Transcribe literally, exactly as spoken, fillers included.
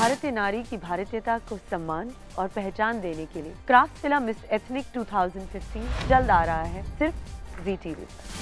भारतीय नारी की भारतीयता को सम्मान और पहचान देने के लिए क्राफ्ट्सविला मिस एथनिक दो हज़ार पंद्रह जल्द आ रहा है सिर्फ जी टीवी पर।